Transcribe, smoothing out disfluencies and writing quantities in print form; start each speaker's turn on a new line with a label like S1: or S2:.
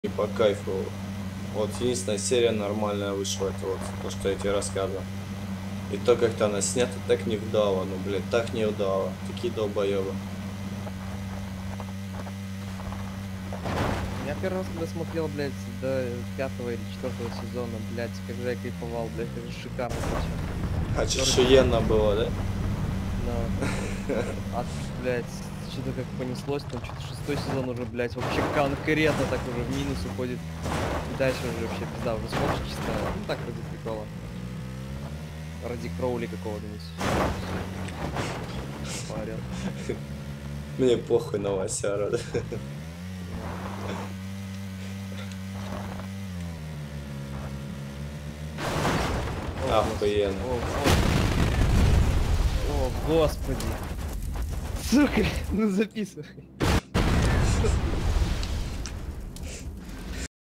S1: и по кайфу. Вот единственная серия нормальная вышла, это вот то, что я тебе рассказывал. И то, как-то она снята, так не вдала, ну, блядь, так не вдала. Такие долбоебы.
S2: Я первый раз, когда смотрел, блядь, до 5-го или 4-го сезона, блядь, когда я кайфовал, блядь, это же шикарно вообще.
S1: Охуенно было, да?
S2: Да. А, блядь, что-то как понеслось, там что-то 6-й сезон уже, блядь, вообще конкретно так уже в минус уходит. И дальше уже вообще пизда, уже смотришь чисто, ну так, ради прикола. Ради Кроули какого-нибудь. Поорёт.
S1: Мне похуй на Васяра, да? Охуенно.
S2: О, господи. Сука, ну записывай.